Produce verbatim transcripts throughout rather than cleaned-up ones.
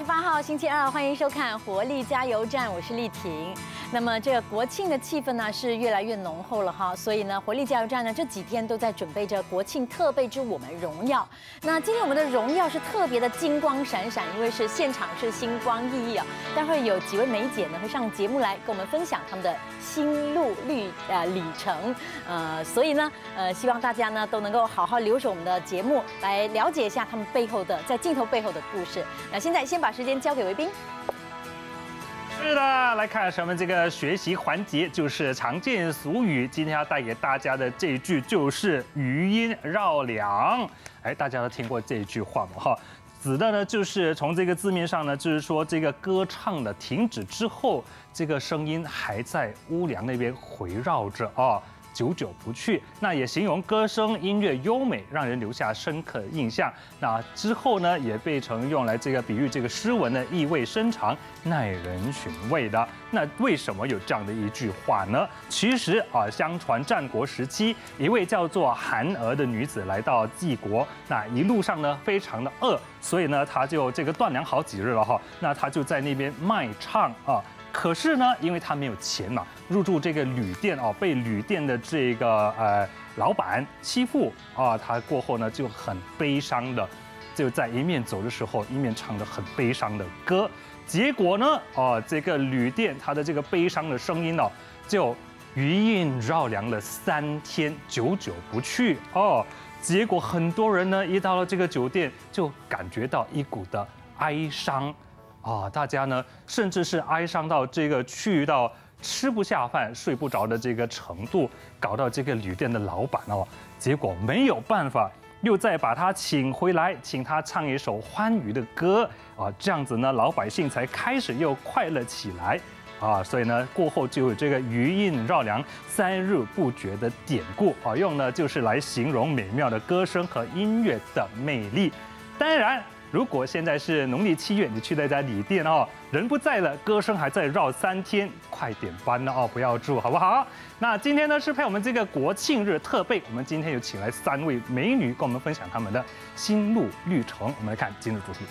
十八号星期二，欢迎收看《活力加油站》，我是丽婷。那么这个国庆的气氛呢是越来越浓厚了哈，所以呢，活力加油站呢这几天都在准备着国庆特备之我们荣耀。那今天我们的荣耀是特别的金光闪闪，因为是现场是星光熠熠啊。待会有几位梅姐呢会上节目来跟我们分享他们的心路历呃里程，呃，所以呢，呃，希望大家呢都能够好好留守我们的节目，来了解一下他们背后的在镜头背后的故事。那现在先把时间交给维斌。 是的，来看什么这个学习环节，就是常见俗语。今天要带给大家的这一句就是余音绕梁。哎，大家都听过这一句话吗？哈，指的呢就是从这个字面上呢，就是说这个歌唱的停止之后，这个声音还在屋梁那边回绕着啊。 久久不去，那也形容歌声音乐优美，让人留下深刻的印象。那之后呢，也被曾用来这个比喻这个诗文的意味深长、耐人寻味的。那为什么有这样的一句话呢？其实啊，相传战国时期，一位叫做韩娥的女子来到晋国，那一路上呢非常的饿，所以呢，她就这个断粮好几日了哈。那她就在那边卖唱啊。 可是呢，因为他没有钱嘛，入住这个旅店哦，被旅店的这个呃老板欺负啊，他过后呢就很悲伤的，就在一面走的时候，一面唱着很悲伤的歌。结果呢，哦，这个旅店他的这个悲伤的声音哦，就余音绕梁了三天，久久不去哦。结果很多人呢，一到了这个酒店，就感觉到一股的哀伤。 啊，大家呢，甚至是哀伤到这个去到吃不下饭、睡不着的这个程度，搞到这个旅店的老板哦，结果没有办法，又再把他请回来，请他唱一首欢愉的歌啊，这样子呢，老百姓才开始又快乐起来啊，所以呢，过后就有这个余音绕梁、三日不绝的典故啊，用呢就是来形容美妙的歌声和音乐的魅力，当然。 如果现在是农历七月，你去那家旅店哦，人不在了，歌声还在绕三天，快点搬了哦，不要住，好不好？那今天呢是配我们这个国庆日特备，我们今天有请来三位美女跟我们分享他们的心路历程。我们来看今日主题。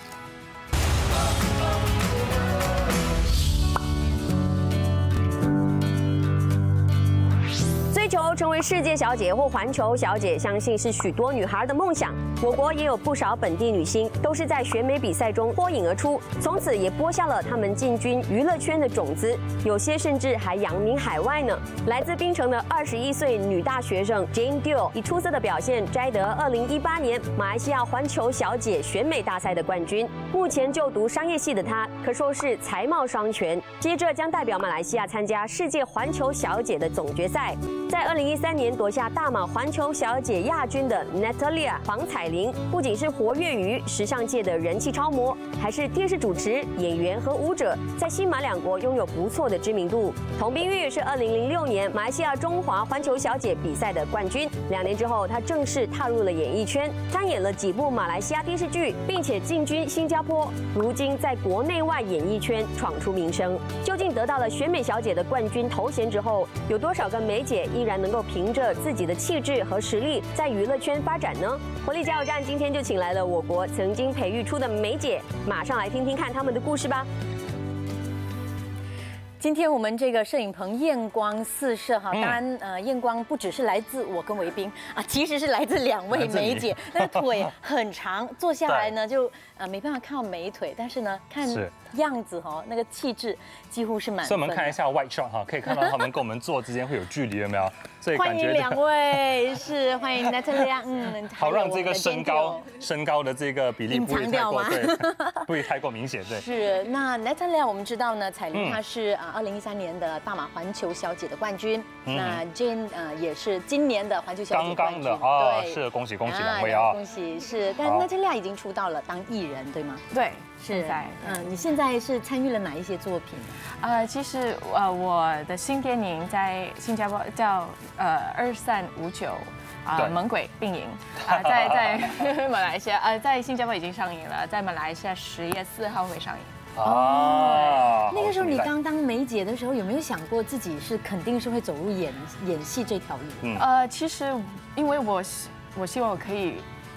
追求成为世界小姐或环球小姐，相信是许多女孩的梦想。我国也有不少本地女星，都是在选美比赛中脱颖而出，从此也播下了她们进军娱乐圈的种子。有些甚至还扬名海外呢。来自槟城的二十一岁女大学生 Jane Dio， 以出色的表现摘得二零一八年马来西亚环球小姐选美大赛的冠军。目前就读商业系的她，可说是才貌双全。接着将代表马来西亚参加世界环球小姐的总决赛。 在二零一三年夺下大马环球小姐亚军的 Natalia 黄彩玲，不仅是活跃于时尚界的人气超模，还是电视主持、演员和舞者，在新马两国拥有不错的知名度。童冰玉是二零零六年马来西亚中华环球小姐比赛的冠军，两年之后，她正式踏入了演艺圈，参演了几部马来西亚电视剧，并且进军新加坡。如今在国内外演艺圈闯出名声。究竟得到了选美小姐的冠军头衔之后，有多少个梅姐依然能够凭着自己的气质和实力在娱乐圈发展呢？活力加油站今天就请来了我国曾经培育出的梅姐，马上来听听看他们的故事吧。 今天我们这个摄影棚艳光四射哈，当然呃艳光不只是来自我跟维斌啊，其实是来自两位梅姐，那个腿很长，坐下来呢就呃没办法看到美腿，但是呢看样子哈，那个气质几乎是满分。 所以我们看一下 white shot 哈，可以看到他们跟我们坐之间会有距离，有没有？所以欢迎两位，是欢迎 Natalia， 嗯， 好让这个身高身高的这个比例不会太过对，不会太过明显，对。 是那 Natalia 我们知道呢，彩玲她是啊。 二零一三年的大马环球小姐的冠军，嗯、那 Jane 呃也是今年的环球小姐冠军， 刚刚的啊，对，是恭喜恭喜两位啊， 恭喜是。但那这俩已经出道了，当艺人对吗？ 对， 是在嗯，你现在是参与了哪一些作品？ 呃，其实呃我的新电影在新加坡叫呃二三五九。 啊，猛鬼并营啊，在在马来西亚呃，在新加坡已经上映了，在马来西亚十月四号会上映。 哦， 那个时候你刚当梅姐的时候，有没有想过自己是肯定是会走入演演戏这条路？ 嗯、呃，其实因为我我希望我可以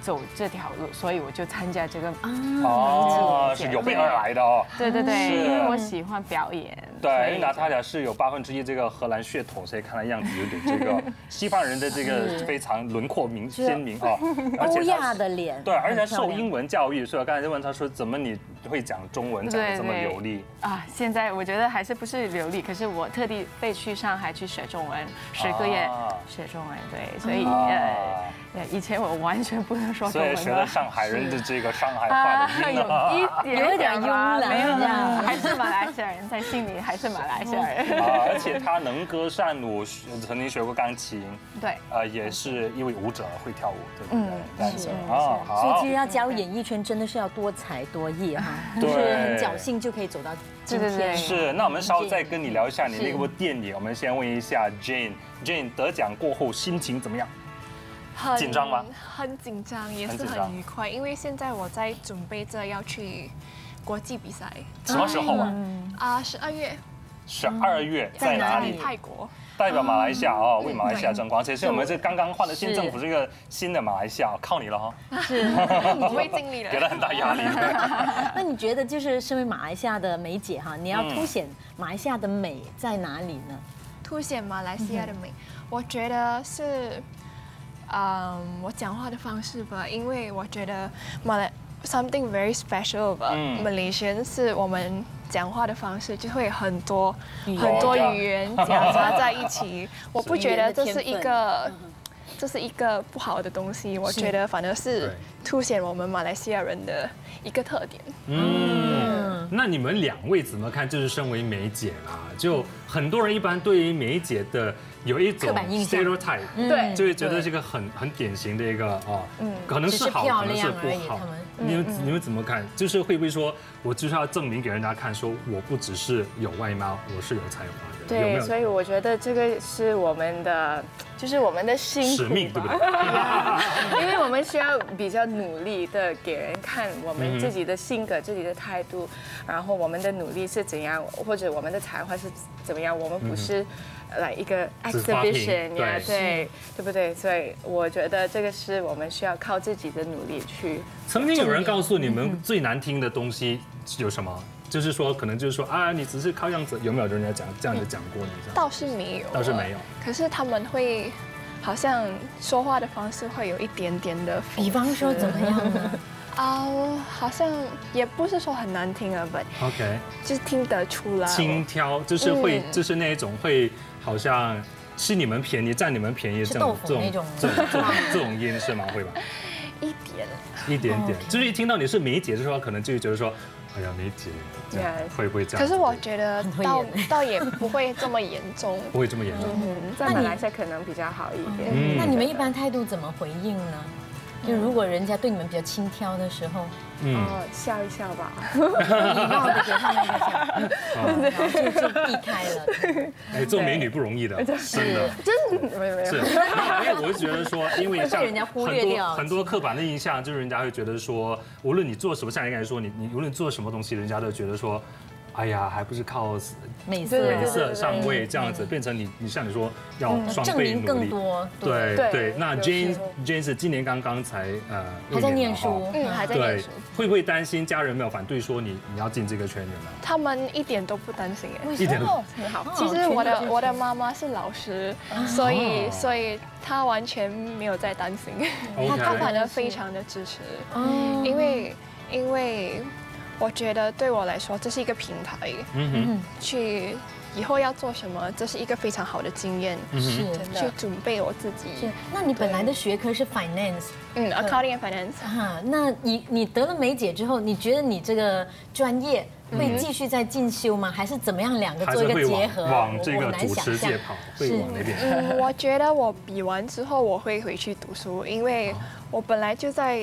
走这条路，所以我就参加这个哦，是有备而来的哦。 对对对，因为我喜欢表演。 对，因为娜塔莉是有八分之一这个荷兰血统，所以看她样子有点这个西方人的这个非常轮廓明鲜明哦， 欧亚的脸。 对，而且还受英文教育，所以我刚才就问她说，怎么你会讲中文讲的这么流利啊？现在我觉得还是不是流利，可是我特地飞去上海去学中文，十个月学中文，对，所以呃，以前我完全不能说中文， 所以学了上海人的这个上海话的音了， 有一点慵懒， 没有，还是马来西亚人，在心里还是马来西亚人。 啊，而且他能歌善舞，曾经学过钢琴， 对， 呃，也是一位舞者，会跳舞，对不对？ 是啊，好。 所以其实要加入演艺圈，真的是要多才多艺哈，不是很侥幸就可以走到今天。 是，那我们稍后再跟你聊一下你那部电影。我们先问一下 Jane，Jane 得奖过后心情怎么样？紧张吗？ 很紧张，也是很愉快，因为现在我在准备着要去国际比赛。 什么时候啊？ 啊，十二月。 十二月在哪里？ 泰国。 代表马来西亚哦，为马来西亚争光。其实我们这刚刚换的新政府，这个新的马来西亚，靠你了哈。 是， 我会尽力的。 给了很大压力。 那你觉得，就是身为马来西亚的美姐哈，你要凸显马来西亚的美在哪里呢？ 凸显马来西亚的美，我觉得是，嗯，我讲话的方式吧，因为我觉得马来 something very special about Malaysian 是我们讲话的方式就会很多很多语言夹杂在一起，我不觉得这是一个。这是一个不好的东西，我觉得反而是凸显我们马来西亚人的一个特点。 嗯，那你们两位怎么看？就是身为美姐啦，就很多人一般对于美姐的有一种 stereotype， 对， 就会觉得这个很很典型的一个哦，可能是好，可能是不好。你们你们怎么看？就是会不会说我就是要证明给人家看，说我不只是有外貌，我是有才华的？ 对，所以我觉得这个是我们的，就是我们的辛苦使命，对不对？ 因为我们需要比较努力的给人看我们自己的性格、自己的态度，然后我们的努力是怎样，或者我们的才华是怎么样，我们不是来一个 exhibition 呀，对，对不对？所以我觉得这个是我们需要靠自己的努力去。 曾经有人告诉你们最难听的东西有什么？就是说，可能就是说啊，你只是靠样子，有没有人家讲这样子讲过你？ 倒是没有， 倒是没有。 可是他们会，好像说话的方式会有一点点的， 比方说怎么样呢？ 啊，好像也不是说很难听啊 ，but OK， 就是听得出来。 轻佻，就是会，就是那一种会，好像吃你们便宜、占你们便宜这种这种这种这种这种音是吗？会吧？ 一点， 一点点，就是一听到你是梅姐的时候，可能就会觉得说。哎呀，梅姐，这样会不会这样？ 可是我觉得倒倒也不会这么严重， 不会这么严重。 在马来西亚可能比较好一点。 那你们一般态度怎么回应呢？就如果人家对你们比较轻佻的时候， 嗯，笑一笑吧， 礼貌的给他们一个笑，就就避开了。 哎，做美女不容易的，真的， 真的没有没有。 是，因为我是觉得说，因为像很多很多刻板的印象，就是人家会觉得说，无论你做什么，像你刚才说，你你无论做什么东西，人家都觉得说。哎呀，还不是靠美色美色上位这样子，变成你你像你说要双倍努力，对对。那 Jane Jane 是今年刚刚才呃还在念书， 嗯，还在念书。 会不会担心家人没有反对说你你要进这个圈里呢？ 他们一点都不担心哎， 一点都很好。其实我的我的妈妈是老师，所以所以她完全没有在担心，她她反而非常的支持，因为因为。我觉得对我来说，这是一个平台，嗯哼，去以后要做什么，这是一个非常好的经验， 是去准备我自己。 是，那你本来的学科是 finance， 嗯 ，accounting and finance。 哈，那你你得了梅姐之后，你觉得你这个专业会继续再进修吗？还是怎么样两个做一个结合？ 往这个主持界跑，会往那边。 嗯，我觉得我比完之后我会回去读书，因为我本来就在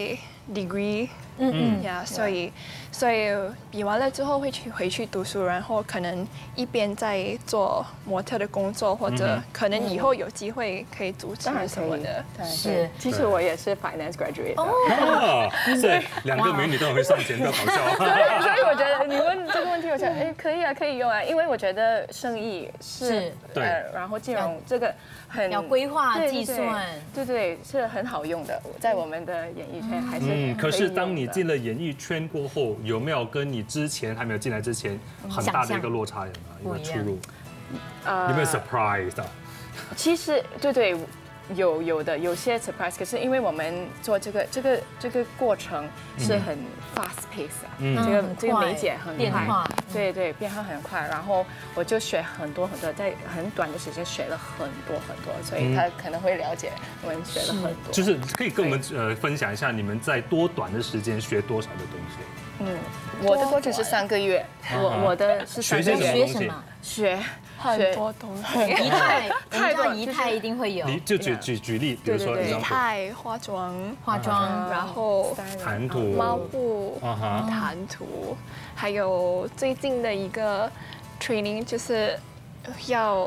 degree， 嗯嗯呀，所以所以比完了之后会去回去读书，然后可能一边在做模特的工作，或者可能以后有机会可以主持什么的。 是， 其实我也是 finance graduate。 哦，所以两个美女都很会上钱，不要搞笑。 所以所以我觉得你问这个问题，我觉得哎可以啊，可以用啊，因为我觉得生意是呃，然后金融这个很要规划计算， 对对是很好用的，在我们的演艺圈还是嗯。可是当你进了演艺圈过后，有没有跟你之前还没有进来之前很大的一个落差？有没有一个出入？呃，有没有 surprise 的？ 其实对对。有有的有些 surprise， 可是因为我们做这个这个这个过程是很 fast pace 啊，嗯，这个这个梅姐很快，对对，变化很快，然后我就学很多很多，在很短的时间学了很多很多，所以他可能会了解我们学了很多。 就是可以跟我们呃分享一下你们在多短的时间学多少的东西？ 嗯，我的过程是三个月，我我的是三个月学什么？ 学。 很多东西， 仪态，太多仪态一定会有。 你就举举举例，比如说仪态、化妆、 化妆， 然后谈吐、 猫步、谈吐，还有最近的一个 training 就是要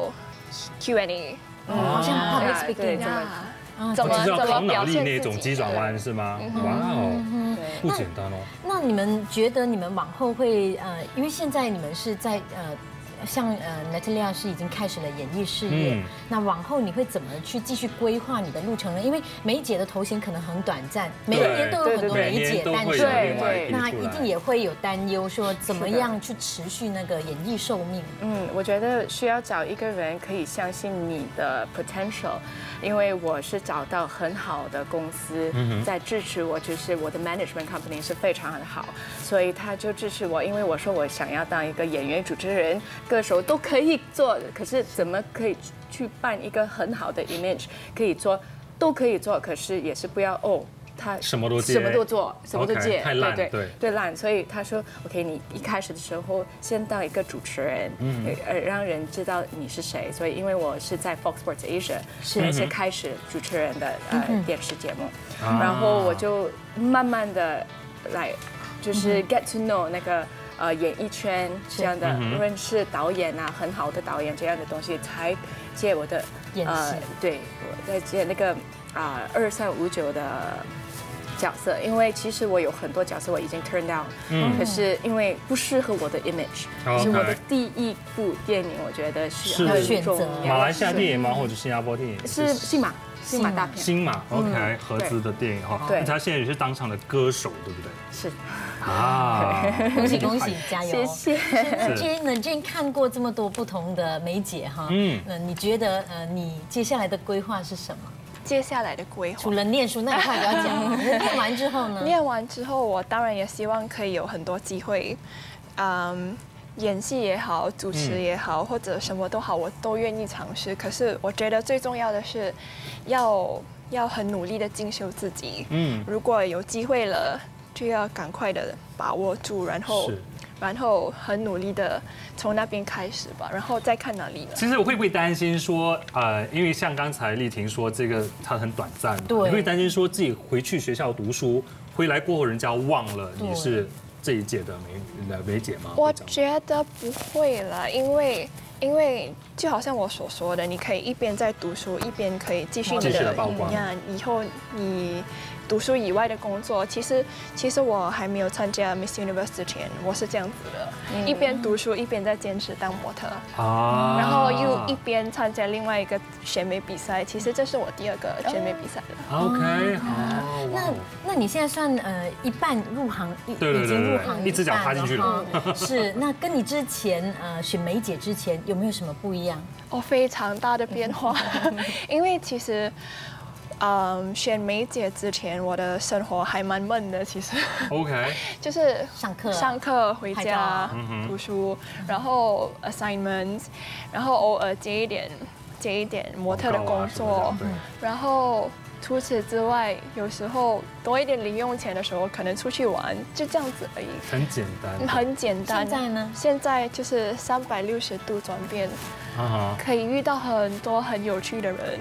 Q and A， 好像 public speaking 怎么怎么考脑力那种鸡转弯是吗？哇哦，不简单哦。 那你们觉得你们往后会呃，因为现在你们是在呃。像呃 Natalia 是已经开始了演艺事业，嗯、那往后你会怎么去继续规划你的路程呢？因为梅姐的头衔可能很短暂，每一年都有很多梅姐诞生， 对， 那一定也会有担忧，说怎么样去持续那个演艺寿命？ 嗯，我觉得需要找一个人可以相信你的 potential， 因为我是找到很好的公司在支持我，就是我的 management company 是非常很好，所以他就支持我，因为我说我想要当一个演员、主持人。歌手都可以做，可是怎么可以去办一个很好的 image？ 可以做，都可以做，可是也是不要哦，他什么都什么都做，什么都接， 太烂， 对对对烂。所以他说 ，OK， 你一开始的时候先当一个主持人，嗯，呃，让人知道你是谁。所以因为我是在 Fox Sports Asia 是先开始主持人的呃电视节目，然后我就慢慢的来，就是 get to know 那个。呃，演艺圈这样的认识导演啊，很好的导演这样的东西，才接我的呃， 对，我在接那个啊二三五九的角色，因为其实我有很多角色我已经 turn down，嗯，可是因为不适合我的 image， 是我的第一部电影，我觉得是选择马来西亚电影吗？或者新加坡电影？ 是新马。新马大片， 新马 OK 合资的电影哈，对，他现在也是当场的歌手，对不对？ 是啊， 恭喜恭喜，加油！ 谢谢。 那今天呢，今天看过这么多不同的梅姐哈，嗯，那你觉得呃，你接下来的规划是什么？ 接下来的规划， 除了念书那一块不要讲，念完之后呢？ 念完之后，我当然也希望可以有很多机会，嗯。演戏也好，主持也好，或者什么都好，我都愿意尝试。可是我觉得最重要的是，要要很努力的进修自己。嗯，如果有机会了，就要赶快的把握住，然后然后很努力的从那边开始吧，然后再看哪里呢？ 其实我会不会担心说，呃，因为像刚才丽婷说这个它很短暂，对，你会担心说自己回去学校读书，回来过后人家忘了你是。这一届的梅梅姐吗？ 我觉得不会了，因为因为就好像我所说的，你可以一边在读书，一边可以继续你的影样。以后你读书以外的工作，其实其实我还没有参加 Miss Universe 之前，我是这样子的，嗯、一边读书一边在坚持当模特，啊，然后又一边参加另外一个选美比赛。其实这是我第二个选美比赛了。 OK， 好。 那那你现在算呃一半入行，已经入行一只脚踏进去了。 是，那跟你之前呃选梅姐之前有没有什么不一样？ 哦，非常大的变化，因为其实。嗯，选梅姐之前，我的生活还蛮闷的，其实。 OK。 就是上课、 上课回家读书，然后 assignments， 然后偶尔接一点接一点模特的工作，然后除此之外，有时候多一点零用钱的时候，可能出去玩，就这样子而已。 很简单。 很简单。 现在呢？ 现在就是三百六十度转变，可以遇到很多很有趣的人。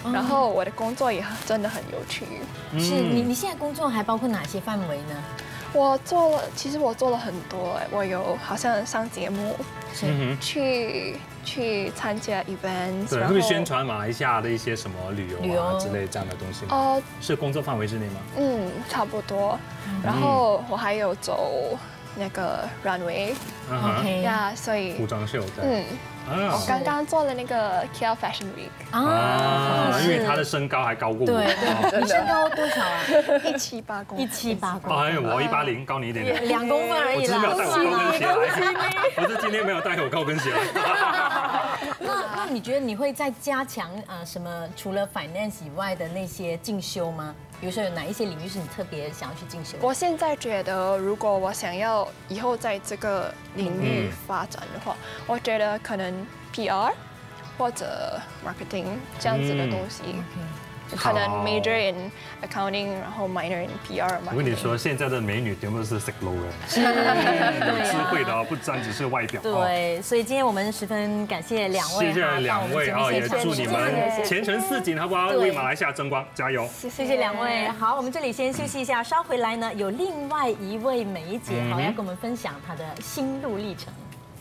然后我的工作也真的很有趣。 是你你现在工作还包括哪些范围呢？ 我做了，其实我做了很多，我有好像上节目，去去参加 event， 对，会宣传马来西亚的一些什么旅游啊之类这样的东西吗？哦，是工作范围之内吗？ 嗯，差不多。然后我还有走那个 runway， OK 呀，所以服装秀的， 嗯。我刚刚做了那个 K L Fashion Week 啊，因为他的身高还高过我。 对对，你身高多少啊？ 一七八公， 一七八公。 哎，我一八零，高你一点点， 两公分而已啦。 我只是没有带我高跟鞋来，我是今天没有带我高跟鞋来。 那那你觉得你会再加强呃什么？除了 finance 以外的那些进修吗？比如说有哪一些领域是你特别想要去进修？ 我现在觉得，如果我想要以后在这个领域发展的话，我觉得可能 P R 或者 marketing 这样子的东西。可能 major in accounting， 然后 minor in P R。 我跟你说，现在的美女全部是 s i c l o 的，有智慧的哦，不单只是外表。 对，所以今天我们十分感谢两位， 谢谢两位啊，也祝你们前程似锦，好不好？为马来西亚争光，加油！ 谢谢两位。好，我们这里先休息一下，稍回来呢，有另外一位梅姐好要跟我们分享她的心路历程。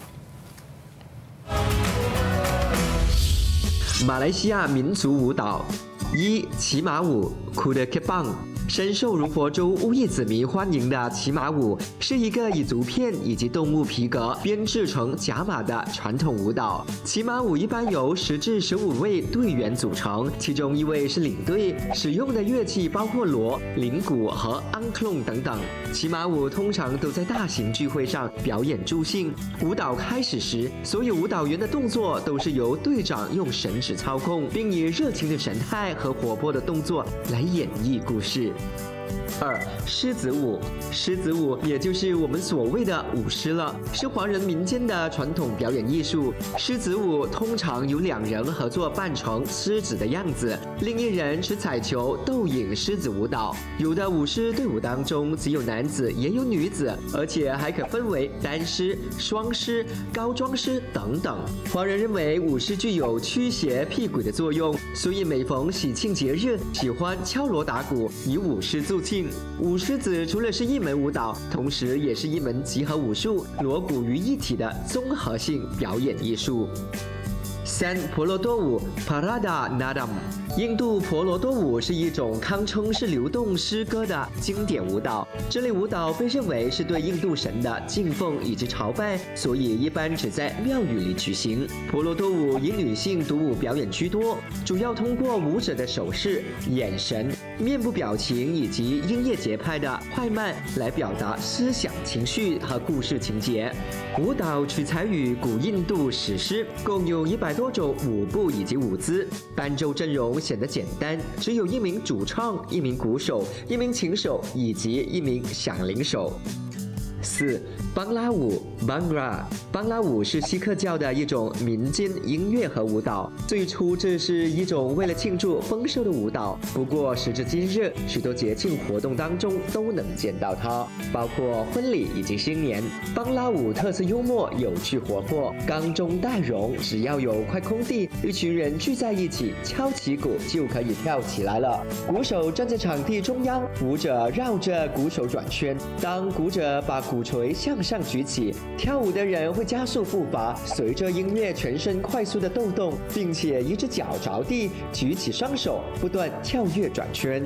马来西亚民族舞蹈。一骑马舞 Kuda Kepang， 深受如佛州乌叶子民欢迎的骑马舞，是一个以竹片以及动物皮革编制成甲马的传统舞蹈。骑马舞一般由十至十五位队员组成，其中一位是领队，使用的乐器包括锣、铃鼓和安克隆等等。骑马舞通常都在大型聚会上表演助兴。舞蹈开始时，所有舞蹈员的动作都是由队长用绳子操控，并以热情的神态和活泼的动作来演绎故事。二、狮子舞，狮子舞也就是我们所谓的舞狮了，是华人民间的传统表演艺术。狮子舞通常由两人合作扮成狮子的样子，另一人持彩球逗引狮子舞蹈。有的舞狮队伍当中只有男子也有女子，而且还可分为单狮、双狮、高装狮等等。华人认为舞狮具有驱邪辟鬼的作用，所以每逢喜庆节日，喜欢敲锣打鼓，以舞狮助庆。舞狮子除了是一门舞蹈，同时也是一门集合武术、锣鼓于一体的综合性表演艺术。三、婆罗多舞 Parada Nadam， 印度婆罗多舞是一种堪称是流动诗歌的经典舞蹈。这类舞蹈被认为是对印度神的敬奉以及朝拜，所以一般只在庙宇里举行。婆罗多舞以女性独舞表演居多，主要通过舞者的手势、眼神、面部表情以及音乐节拍的快慢来表达思想情绪和故事情节。舞蹈取材于古印度史诗，共有一百多种舞步以及舞姿，伴奏阵容显得简单，只有一名主唱、一名鼓手、一名琴手以及一名响铃手。四、邦拉舞 Bhangra， 邦拉舞是锡克教的一种民间音乐和舞蹈。最初这是一种为了庆祝丰收的舞蹈，不过时至今日，许多节庆活动当中都能见到它，包括婚礼以及新年。邦拉舞特色幽默、有趣活泼，刚中带融，只要有块空地，一群人聚在一起敲起鼓就可以跳起来了。鼓手站在场地中央，舞者绕着鼓手转圈，当鼓者把鼓槌向上举起，跳舞的人会加速步伐，随着音乐全身快速的动动，并且一只脚着地，举起双手，不断跳跃转圈。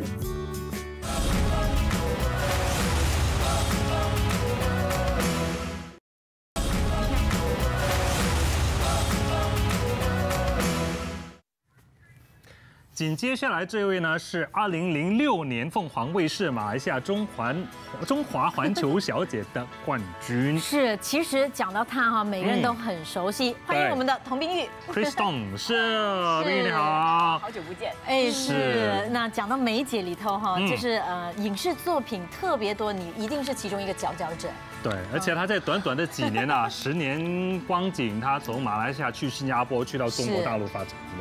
紧接下来这位呢是二零零六年凤凰卫视马来西亚中环中华环球小姐的冠军。 是，其实讲到她哈，每个人都很熟悉。嗯、欢迎我们的童冰玉 ，Kristong， 是，冰玉你好， 好久不见。 哎，是。那讲到梅姐里头哈，嗯、就是呃影视作品特别多，你一定是其中一个佼佼者。 对，而且她在短短的几年啊，十年光景，她从马来西亚去新加坡，去到中国大陆发展，对不对？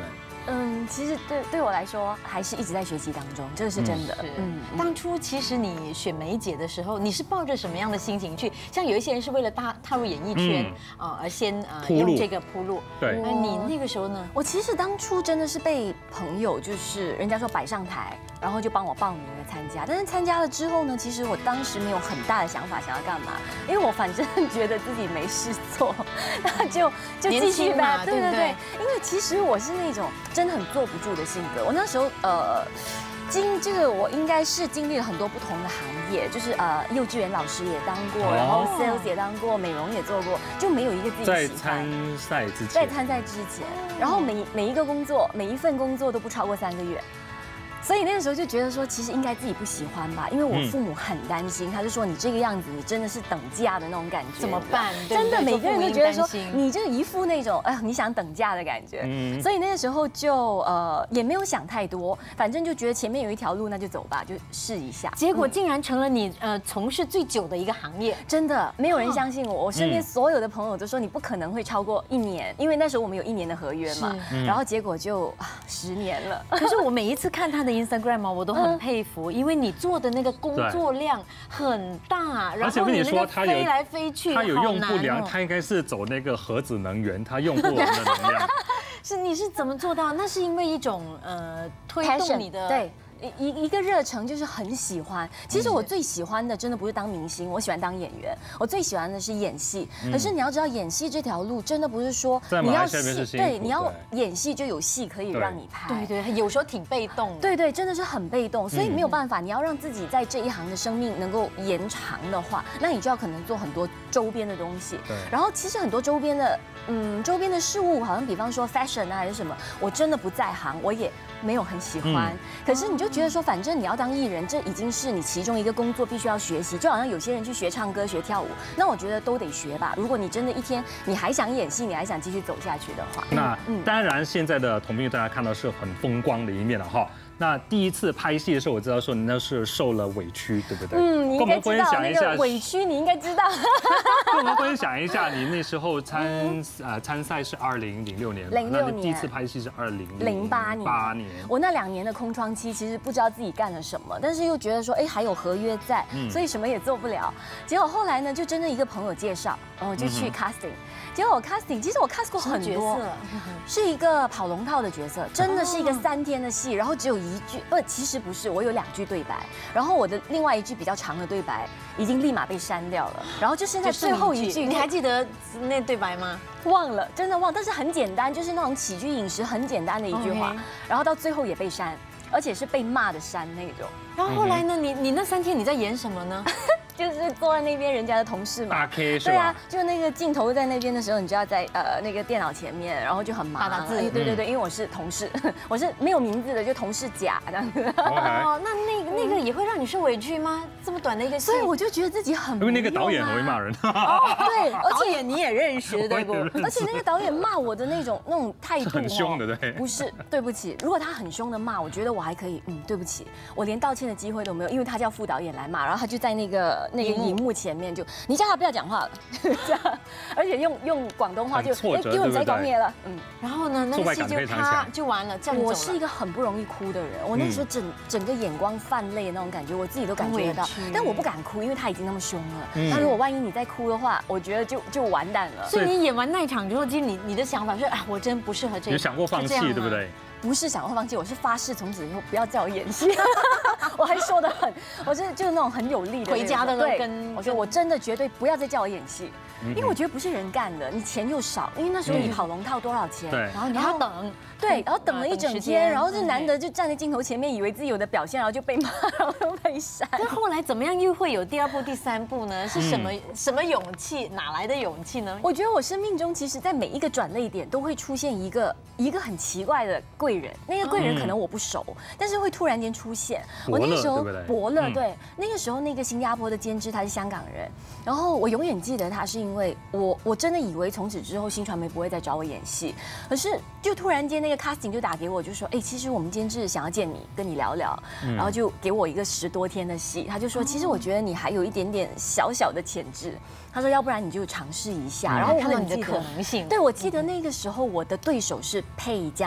嗯，其实对对我来说，还是一直在学习当中，这个是真的。 嗯，当初其实你选梅姐的时候，你是抱着什么样的心情去？像有一些人是为了踏踏入演艺圈啊而先呃用这个铺路。 对， 那你那个时候呢？ 我其实当初真的是被朋友，就是人家说摆上台，然后就帮我报名了参加。但是参加了之后呢，其实我当时没有很大的想法想要干嘛，因为我反正觉得自己没事做，那就就继续吧。对对对，因为其实我是那种真的很坐不住的性格。我那时候呃。经这个我应该是经历了很多不同的行业，就是呃幼稚园老师也当过，然后 sales 也当过，美容也做过，就没有一个自己喜欢。 在参赛之前。 在参赛之前，然后每每一个工作，每一份工作都不超过三个月。所以那个时候就觉得说，其实应该自己不喜欢吧，因为我父母很担心，他就说你这个样子，你真的是等价的那种感觉， 怎么办？ 真的，每个人都觉得说，你就一副那种，哎，你想等价的感觉。嗯。所以那个时候就呃也没有想太多，反正就觉得前面有一条路，那就走吧，就试一下。 结果竟然成了你呃从事最久的一个行业， 真的没有人相信我，我身边所有的朋友都说你不可能会超过一年，因为那时候我们有一年的合约嘛，然后结果就啊十年了。 可是我每一次看他的 Instagram 我都很佩服，因为你做的那个工作量很大，然后你那个飞来飞去， 他有用不良，他应该是走那个核子能源，他用不完的能量。 是你是怎么做到？那是因为一种呃推动你的对。一一个热忱就是很喜欢。其实我最喜欢的真的不是当明星，我喜欢当演员。我最喜欢的是演戏。可是你要知道，演戏这条路真的不是说你要戏，对，你要演戏就有戏可以让你拍。 对对，有时候挺被动的。 对对，真的是很被动，所以没有办法。你要让自己在这一行的生命能够延长的话，那你就要可能做很多周边的东西。对。然后其实很多周边的，嗯，周边的事物，好像比方说 fashion 啊还是什么，我真的不在行，我也没有很喜欢。可是你就觉得说，反正你要当艺人，这已经是你其中一个工作必须要学习。就好像有些人去学唱歌、学跳舞，那我觉得都得学吧。如果你真的一天你还想演戏，你还想继续走下去的话， 那当然现在的童冰玉大家看到是很风光的一面了哈。那第一次拍戏的时候，我知道说你那是受了委屈，对不对？ 嗯，你应该知道那个委屈，你应该知道。 跟我们分享一下，你那时候参呃参赛是二零零六年， 零六年， 第一次拍戏是二零零八年。 八年， 我那两年的空窗期，其实不知道自己干了什么，但是又觉得说，哎，还有合约在，所以什么也做不了。结果后来呢，就真的一个朋友介绍，然后就去 casting。结果我 casting， 其实我 cast 过很多，是一个跑龙套的角色，真的是一个三天的戏，然后只有一句，不，其实不是，我有两句对白，然后我的另外一句比较长的对白已经立马被删掉了，然后就剩下最后一句， 你还记得那对白吗？ 忘了，真的忘，但是很简单，就是那种起居饮食很简单的一句话，然后到最后也被删，而且是被骂的删那种。 然后后来呢？你你那三天你在演什么呢？ 就是坐在那边人家的同事嘛， 大 K 是吧？ 对啊，就那个镜头在那边的时候，你就要在呃那个电脑前面，然后就很忙打打字。 对对对，因为我是同事，我是没有名字的，就同事甲这样子。 哦，那那个那个也会让你受委屈吗？这么短的一个戏， 所以我就觉得自己很因为那个导演很会骂人。 对， 导演你也认识对不？ 而且那个导演骂我的那种那种态度很凶的，对。 不是，对不起。如果他很凶的骂，我觉得我还可以，嗯，对不起，我连道歉的机会都没有，因为他叫副导演来骂，然后他就在那个那个荧幕前。前面就你叫他不要讲话了，这样，而且用用广东话就哎给我在讲咩了， 嗯，然后呢那个戏就他就完了，这样我是一个很不容易哭的人，我那时候整整个眼光泛泪那种感觉，我自己都感觉得到，但我不敢哭，因为他已经那么凶了。那如果万一你再哭的话，我觉得就就完蛋了。 所以你演完那一场之后，其实你你的想法是哎，我真不适合这个。 有想过放弃，对不对？ 不是想要放弃，我是发誓从此以后不要叫我演戏。我还说得很，我是就是那种很有力的。 回家的对， 跟我说我真的绝对不要再叫我演戏，因为我觉得不是人干的，你钱又少，因为那时候你跑龙套多少钱， 对， 然后你还要等， 对，然后等了一整天，然后就难得就站在镜头前面，以为自己有的表现，然后就被骂，然后又被删。 那后来怎么样又会有第二部、第三部呢？是什么什么勇气？哪来的勇气呢？ 我觉得我生命中其实，在每一个转捩点都会出现一个一个很奇怪的贵人，那个贵人可能我不熟，但是会突然间出现。我那个时候伯乐，对，那个时候那个新加坡的监制他是香港人，然后我永远记得他是因为我我真的以为从此之后新传媒不会再找我演戏，可是就突然间那个 casting 就打给我，就说哎，其实我们监制想要见你，跟你聊聊，然后就给我一个十多天的戏，他就说其实我觉得你还有一点点小小的潜质，他说要不然你就尝试一下，然后我看到你的可能性。 对，我记得那个时候我的对手是佩江。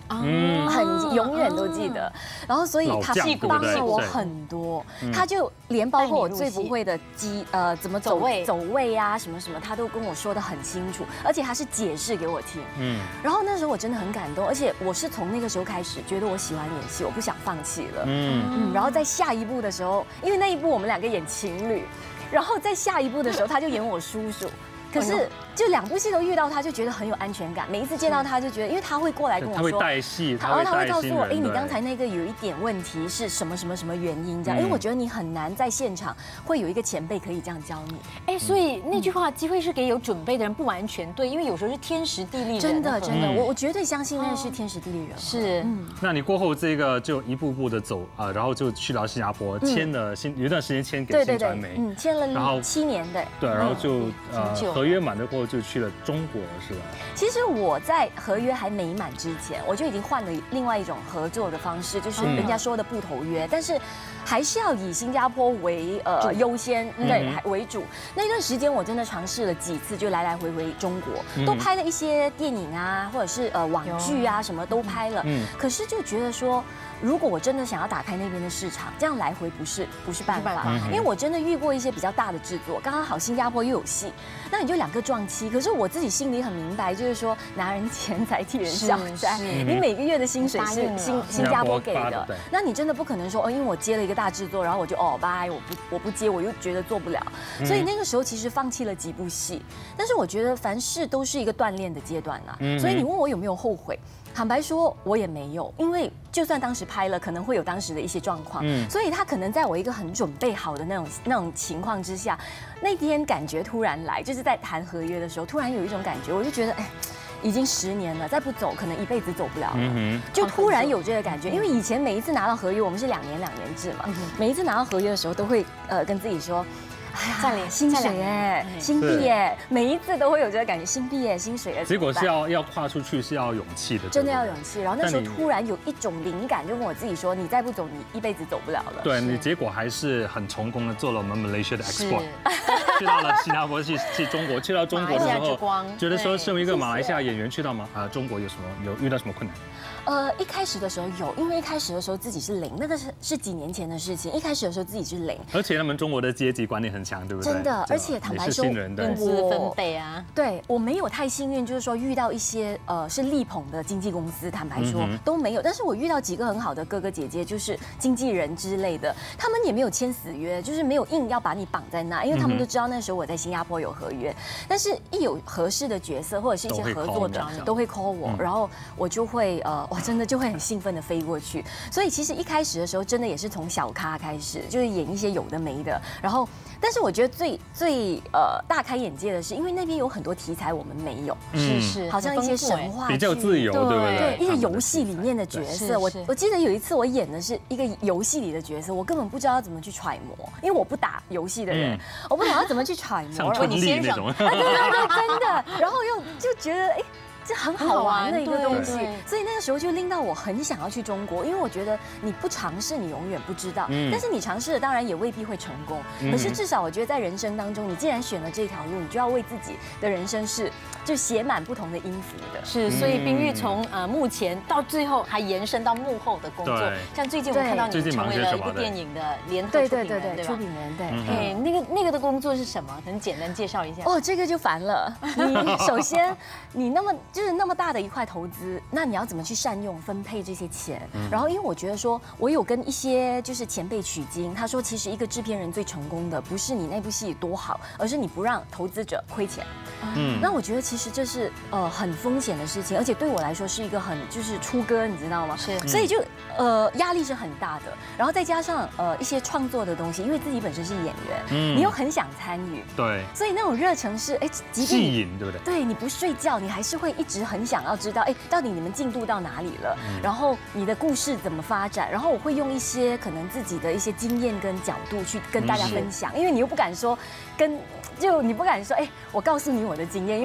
嗯，很永远都记得。然后所以他帮了我很多，他就连包括我最不会的机呃怎么走位走位啊什么什么，他都跟我说得很清楚，而且他是解释给我听。嗯，然后那时候我真的很感动，而且我是从那个时候开始觉得我喜欢演戏，我不想放弃了。嗯嗯，然后在下一部的时候，因为那一部我们两个演情侣，然后在下一部的时候他就演我叔叔。可是，就两部戏都遇到他，就觉得很有安全感。每一次见到他，就觉得，因为他会过来跟我说， 他会带戏， 然后他会告诉我，哎，你刚才那个有一点问题是什么什么什么原因这样？因为我觉得你很难在现场会有一个前辈可以这样教你。 哎，所以那句话，机会是给有准备的人，不完全对，因为有时候是天时地利人。 真的真的，我我绝对相信那是天时地利人。 是， 那你过后这个就一步步的走啊，然后就去到新加坡，签了新有一段时间签给新传媒， 嗯，签了然后七年的， 对，然后就呃合约满了过后就。就去了中国是吧？ 其实我在合约还没满之前，我就已经换了另外一种合作的方式，就是人家说的不投约，但是还是要以新加坡为呃优先，对为主。那段时间我真的尝试了几次，就来来回回中国，都拍了一些电影啊，或者是呃网剧啊，什么都拍了。可是就觉得说，如果我真的想要打开那边的市场，这样来回不是不是办法，因为我真的遇过一些比较大的制作，刚刚好新加坡又有戏，那你就两个撞期。可是我自己心里很明白，就是说拿人钱财替人消灾，你每个月的薪水是新新加坡给的，那你真的不可能说哦，因为我接了一个大制作，然后我就哦拜，我不我不接，我又觉得做不了，所以那个时候其实放弃了几部戏。但是我觉得凡事都是一个锻炼的阶段啦，所以你问我有没有后悔？坦白说，我也没有，因为就算当时拍了，可能会有当时的一些状况，嗯，所以他可能在我一个很准备好的那种那种情况之下，那天感觉突然来，就是在谈合约的时候，突然有一种感觉，我就觉得，哎，已经十年了，再不走，可能一辈子走不了了，就突然有这个感觉，因为以前每一次拿到合约，我们是两年两年制嘛，每一次拿到合约的时候，都会呃跟自己说。哎呀，再连薪水哎，新币耶，每一次都会有这个感觉，新币耶，薪水哎。 结果是要要跨出去，是要勇气的， 真的要勇气。然后那时候突然有一种灵感，就跟我自己说，你再不走，你一辈子走不了了。 对你结果还是很成功的做了我们 Malaysia 的 export， 去到了新加坡，去去中国，去到中国的时候，觉得说身为一个马来西亚演员去到马啊中国有什么有遇到什么困难？ 呃，一开始的时候有，因为一开始的时候自己是零，那个是是几年前的事情。一开始的时候自己是零， 而且他们中国的阶级观念很强，对不对？ 真的，而且坦白说， 工资分配啊， 对我没有太幸运，就是说遇到一些呃是力捧的经纪公司，坦白说都没有。但是我遇到几个很好的哥哥姐姐，就是经纪人之类的，他们也没有签死约，就是没有硬要把你绑在那，因为他们都知道那时候我在新加坡有合约。但是一有合适的角色或者是一些合作的，都会 call 我，然后我就会呃。我真的就会很兴奋的飞过去，所以其实一开始的时候，真的也是从小咖开始，就是演一些有的没的。然后，但是我觉得最最呃大开眼界的是，因为那边有很多题材我们没有， 是是， 好像一些神话比较自由，对不对？ 对，一些游戏里面的角色，我我记得有一次我演的是一个游戏里的角色，我根本不知道怎么去揣摩，因为我不打游戏的人，我不知道怎么去揣摩。 像春丽那种， 对对对，真的。然后又就觉得哎。这很好玩的一个东西，所以那个时候就令到我很想要去中国，因为我觉得你不尝试，你永远不知道。但是你尝试了，当然也未必会成功。可是至少我觉得在人生当中，你既然选了这条路，你就要为自己的人生是就写满不同的音符的。 是，所以冰玉从呃幕前到最后还延伸到幕后的工作，像最近我们看到你成为了一部电影的联合出品人，对吧？ 出品人，对。 哎，那个那个的工作是什么？很简单介绍一下。 哦，这个就烦了。你首先你那么。就是那么大的一块投资，那你要怎么去善用分配这些钱？然后，因为我觉得说，我有跟一些就是前辈取经，他说，其实一个制片人最成功的不是你那部戏多好，而是你不让投资者亏钱。嗯，那我觉得其实这是呃很风险的事情，而且对我来说是一个很就是出歌，你知道吗？是，所以就呃压力是很大的。然后再加上呃一些创作的东西，因为自己本身是演员，嗯，你又很想参与， 对， 所以那种热忱是哎， 吸引，对不对？ 对，你不睡觉，你还是会一直很想要知道，哎，到底你们进度到哪里了？然后你的故事怎么发展？然后我会用一些可能自己的一些经验跟角度去跟大家分享，因为你又不敢说跟。就你不敢说，哎，我告诉你我的经验，因为我教你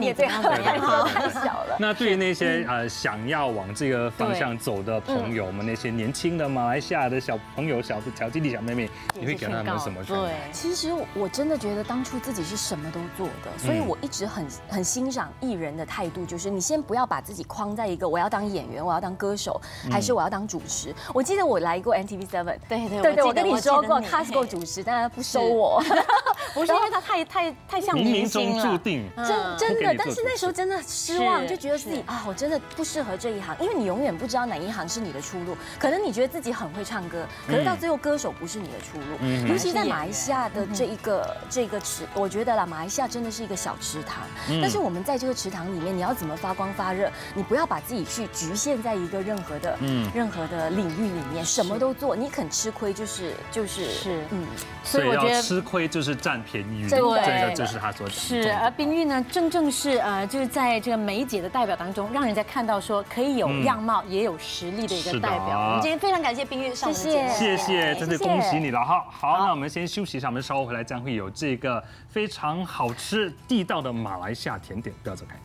业怎样怎样哈， 太小了。 那对于那些呃想要往这个方向走的朋友们，那些年轻的马来西亚的小朋友、小小弟弟、小妹妹，你会给他们什么劝？ 对， 其实我真的觉得当初自己是什么都做的，所以我一直很很欣赏艺人的态度，就是你先不要把自己框在一个我要当演员，我要当歌手，还是我要当主持。我记得我来过 N T V seven， 对对对对，我跟你说过他是够主持，但他不收我， 不是因为他太太太像明星了， 冥冥中注定， 真真的。但是那时候真的失望，就觉得自己啊，我真的不适合这一行，因为你永远不知道哪一行是你的出路。可能你觉得自己很会唱歌，可是到最后歌手不是你的出路。尤其在马来西亚的这一个这个池，我觉得啦，马来西亚真的是一个小池塘。但是我们在这个池塘里面，你要怎么发光发热？你不要把自己去局限在一个任何的任何的领域里面，什么都做，你肯吃亏就是就是是嗯。 所以我觉得吃亏就是占便宜， 这个就是他所讲。 是，而冰玉呢，正正是呃，就是在这个梅姐的代表当中，让人家看到说可以有样貌，也有实力的一个代表。我们今天非常感谢冰玉上我们的节目， 谢谢，真的恭喜你了哈。好，那我们先休息一下，我们稍后回来将会有这个非常好吃地道的马来西亚甜点，不要走开。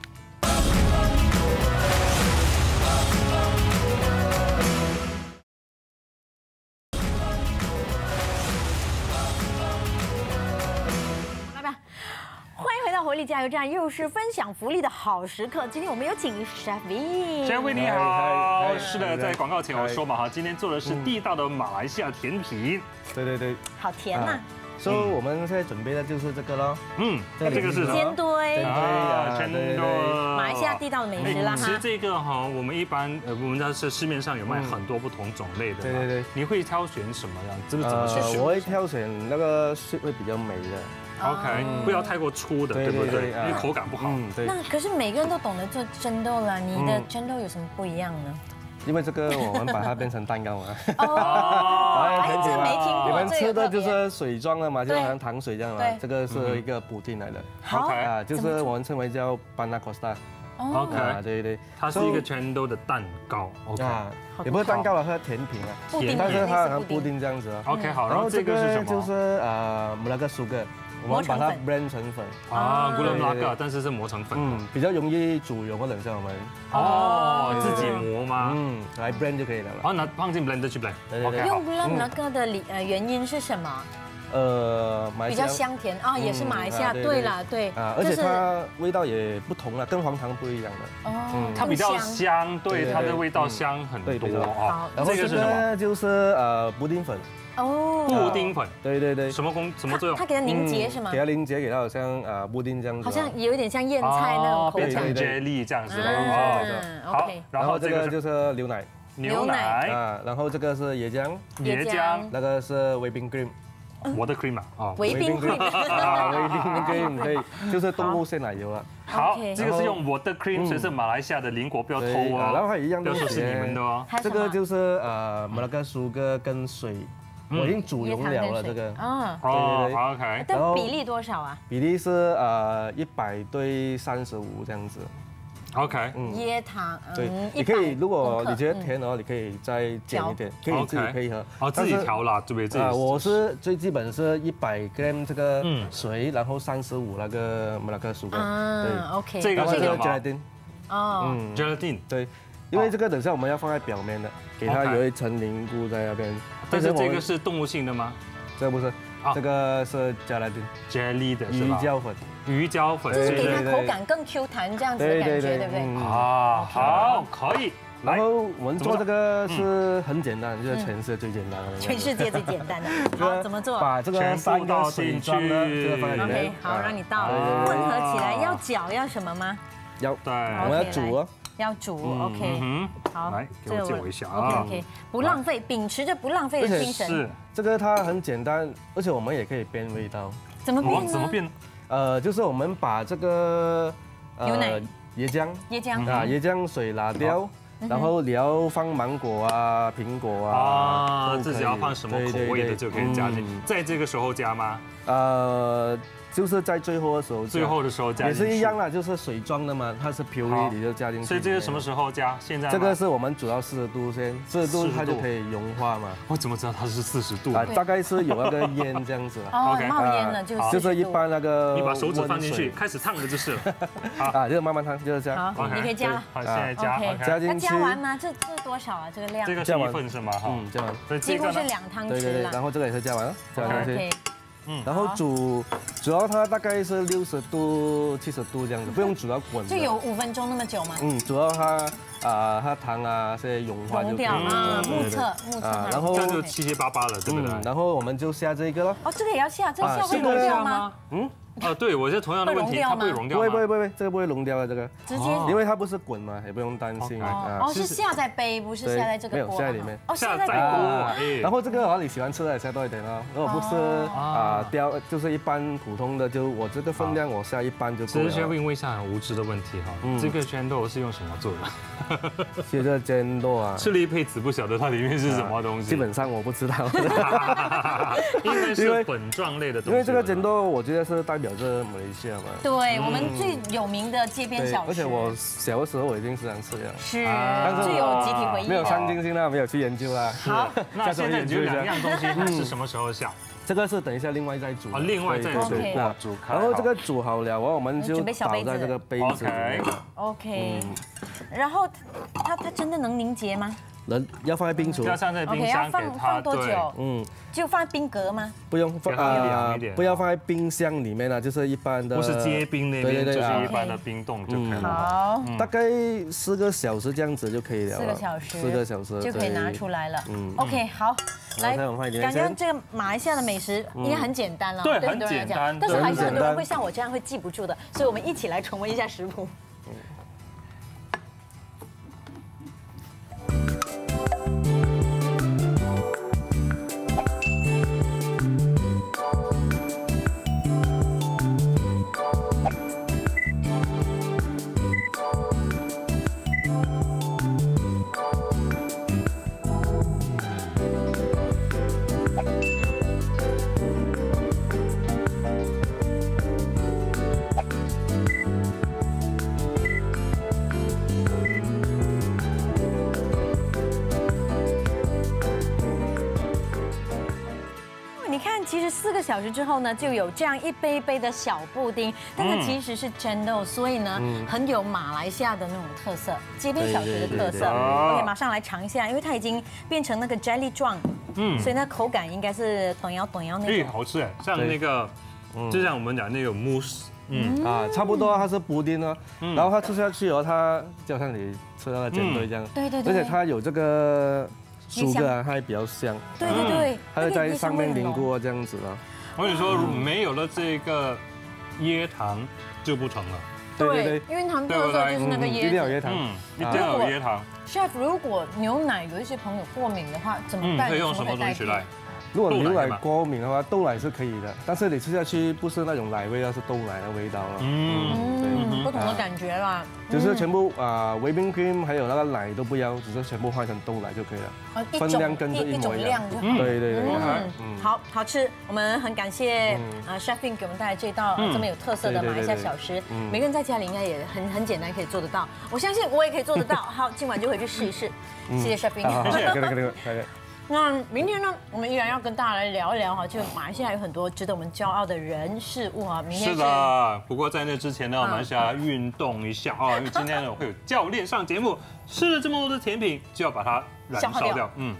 活力加油站又是分享福利的好时刻，今天我们有请 Chef V。Chef V 你好，是的，在广告前我说嘛哈，今天做的是地道的马来西亚甜品。 对对对， 好甜呐！ 所以我们现在准备的就是这个咯。 嗯，这个是煎堆啊，煎堆， 马来西亚地道的美食啦哈。 其实这个哈，我们一般呃，我们在是市面上有卖很多不同种类的。 对对对， 你会挑选什么样？这个怎么去选？ 我会挑选那个是会比较美的。 OK， 不要太过粗的，对不对？因为口感不好。嗯， 对。 那可是每个人都懂得做蒸豆了，你的蒸豆有什么不一样呢？ 因为这个我们把它变成蛋糕嘛。 哦，哎，这没听过。 你们吃的就是水状的嘛，就好像糖水这样嘛。这个是一个补丁来的。 好啊，就是我们称为叫 panna costa。 OK， 对对， 它是一个全豆的蛋糕。OK， 也不是蛋糕了，它是甜品啊。 甜， 但是它好像布丁这样子。 OK， 好。 然后这个是什么？就是呃，那个 sugar。我们把它 blend 成粉啊 ，gula melaka， 但是是磨成粉， 嗯，比较容易煮溶或冷像我们哦，自己磨吗？ 嗯，来 blend 就可以了。 好，拿放进 blender 去 blend。 OK， 用 gula melaka 的理呃原因是什么？ 呃， 比较香甜啊，也是马来西亚。对啦，对啊，而且它味道也不同了，跟黄糖不一样的。 哦， 它比较香，对，它的味道香很多啊。然后这个是什么？就是呃布丁粉。 哦， 布丁粉， 对对对， 什么功什么作用？ 它给它凝结是吗？ 给它凝结，给它好像啊布丁这样子， 好像有一点像燕菜那种口感， 变成 jelly 这样子。 嗯， 好，然后这个就是牛奶， 牛奶啊，然后这个是椰浆， 椰浆， 那个是威冰 cream， 我的 cream 啊， 威冰 cream， 啊，威冰 cream 对，就是动物鲜奶油了。 好，这个是用我的 cream， 所以是马来西亚的邻国，不要偷哦。 然后还有一样东西， 是你们的哦。 这个就是呃那个苏格跟水。我已经煮溶了了这个， 啊， 对对对 ，OK。 但比例多少啊？ 比例是呃一百对三十五这样子 ，OK。 椰糖， 对，你可以如果你觉得甜的话，你可以再减一点，可以自己配合。 哦，自己调啦，对不对？ 啊，我是最基本是一百 gram 这个水，然后三十五那个那个苏格， 对 ，OK。 这个是 gelatin， 哦 ，gelatin， 对，因为这个等下我们要放在表面的，给它有一层凝固在那边。 但是这个是动物性的吗？ 这个不是，这个是 gelatin，jelly 的是吧？ 鱼胶粉， 鱼胶粉， 就是给它口感更 Q 弹这样子的感觉，对不对？ 啊，好，可以。 然后我们做这个是很简单，就是全世界最简单的， 全世界最简单的。好，怎么做？ 把这个三个水装的这个放在里面。 OK， 好，让你倒，混合起来。要搅要什么吗？ 要，对，我们要煮哦。 要煮 ，OK， 好， 来给我借我一下啊 ，OK OK， 不浪费，秉持着不浪费的精神。 是，这个它很简单，而且我们也可以变味道。 怎么变呢？ 怎么变？ 呃，就是我们把这个牛奶、 椰浆、 椰浆啊，椰浆水拿掉，然后你要放芒果啊、苹果啊， 自己要放什么口味的就可以加进。在这个时候加吗？ 呃。 就是在最后的时候， 最后的时候加也是一样啦，就是水状的嘛，它是 P U A 你就加进去。 所以这个什么时候加？现在这个是我们主要四十度先，四十度它就可以融化嘛。 我怎么知道它是四十度？ 啊，大概是有那个烟这样子。 哦，冒烟了就是。 就是一般那个。 你把手指放进去，开始烫了就是了。 啊，就慢慢烫，就是这样。 好，你可以加了。 好，现在加， 加进去。 加完吗？这这多少啊？这个量？ 这个是一份是吗？哈， 嗯，加完。 几乎是两汤匙了。 对对对，然后这个也是加完了，加完进去。 嗯， 然后煮，主要它大概是六十度、七十度这样子，不用煮到滚。 就有五分钟那么久吗？ 嗯，主要它啊，它糖啊这些融化就掉啊，目测目测。 然后这样就七七八八了，对不对？ 然后我们就下这个了。 哦，这个也要下，这个下会融掉吗？ 嗯。 啊，对，我是同样的问题，它不会融掉吗？ 不会不会不会，这个不会融掉的，这个直接， 因为它不是滚嘛，也不用担心啊。哦，是下在杯，不是下在这个锅。 没有下在里面。 哦，下在锅。 然后这个的话，你喜欢吃的下多一点哦。如果不是啊雕，就是一般普通的，就我这个分量我下一半就够了。 其实问一下很无知的问题哈，这个煎豆是用什么做的？ 这个煎豆啊， 吃了一辈子不晓得它里面是什么东西。 基本上我不知道。 应该是粉状类的东西。 因为这个煎豆，我觉得是代表着马来西亚。 对我们最有名的街边小吃， 而且我小的时候我已经时常吃了， 是，但是最有集体回忆， 没有上进心啦，没有去研究啦。 好， 那现在就两样东西，它是什么时候下？ 这个是等一下另外再煮， 啊，另外再煮， 煮开。然后这个煮好了，我们就倒在这个杯子里面。 OK，然后它它真的能凝结吗？ 能，要放在冰橱， 要放在冰箱给它。 放多久？ 嗯， 就放在冰格吗？ 不用放啊，不要放在冰箱里面了，就是一般的， 不是结冰那边，就是一般的冰冻就可以了。 好， 大概四个小时这样子就可以了。 四个小时， 四个小时就可以拿出来了。嗯 OK， 好，来，感觉这个马来西亚的美食应该很简单了， 对，很简单。 但是还是很多人会像我这样会记不住的，所以我们一起来重温一下食谱。其实四个小时之后呢，就有这样一杯一杯的小布丁，但它其实是真的，所以呢，很有马来西亚的那种特色，街边小吃的特色。OK， 马上来尝一下，因为它已经变成那个 jelly 状，嗯，所以那口感应该是短腰短腰那种。 哎，好吃哎，像那个，就像我们讲那个 mousse， 嗯啊，差不多它是布丁呢，然后它吃下去哦，它就像你吃那个煎堆这样， 对对对， 而且它有这个。酥个啊，它还比较香。 对对对， 它就在上面淋过这样子了。 我跟你说，没有了这个椰糖就不成了。 对对对，因为他们特色就是那个椰， 一定要有椰糖， 嗯，一定要有椰糖。 Chef， 如果牛奶有一些朋友过敏的话，怎么办？ 可以用什么东西来？ 如果牛奶过敏的话，豆奶是可以的，但是你吃下去不是那种奶味，而是豆奶的味道了。 嗯，不同的感觉啦。 就是全部啊 ，whipping cream 还有那个奶都不要，只是全部换成豆奶就可以了。分量跟这一模一样。对对对。 嗯，好好吃。我们很感谢啊 Chef Bin 给我们带来这道这么有特色的马来西亚小吃。每个人在家里应该也很很简单可以做得到，我相信我也可以做得到。好，今晚就回去试一试。谢谢 Chef Bin。 谢谢，可以可以可以。 那明天呢，我们依然要跟大家来聊一聊哈，就马来西亚有很多值得我们骄傲的人事物啊。明天是的，不过在那之前呢，我们还是要运动一下啊，因为今天呢会有教练上节目，吃了这么多的甜品，就要把它燃烧掉。嗯。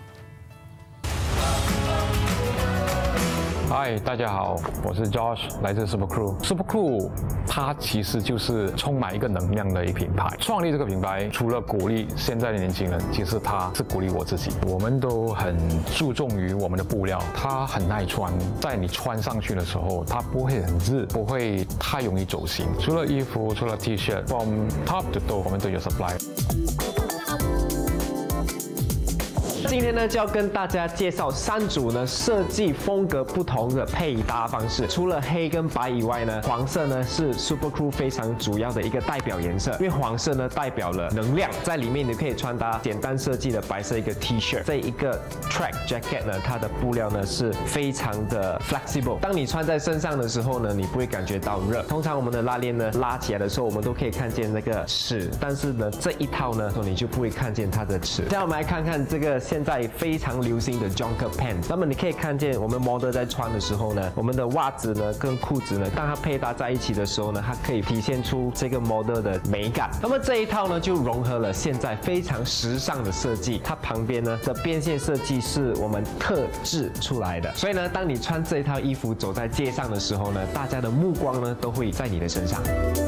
嗨，大家好，我是 Josh， 来自 Super Crew。Super Crew 它其实就是充满一个能量的一个品牌。创立这个品牌，除了鼓励现在的年轻人，其实它是鼓励我自己。我们都很注重于我们的布料，它很耐穿，在你穿上去的时候，它不会很热，不会太容易走形。除了衣服，除了 T-shirt，from top to toe， 我们都有 supply。 今天呢就要跟大家介绍三组呢设计风格不同的配搭方式。除了黑跟白以外呢，黄色呢是 Super Cool 非常主要的一个代表颜色，因为黄色呢代表了能量，在里面你可以穿搭简单设计的白色一个 T 恤，这一个 track jacket 呢，它的布料呢是非常的 flexible， 当你穿在身上的时候呢，你不会感觉到热。通常我们的拉链呢拉起来的时候，我们都可以看见那个齿，但是呢这一套呢，你就不会看见它的齿。现在我们来看看这个现在非常流行的 Jonker Pants， 那么你可以看见我们 model 在穿的时候呢，我们的袜子呢跟裤子呢，当它配搭在一起的时候呢，它可以体现出这个 model 的美感。那么这一套呢就融合了现在非常时尚的设计，它旁边呢的边线设计是我们特制出来的，所以呢，当你穿这一套衣服走在街上的时候呢，大家的目光呢都会在你的身上。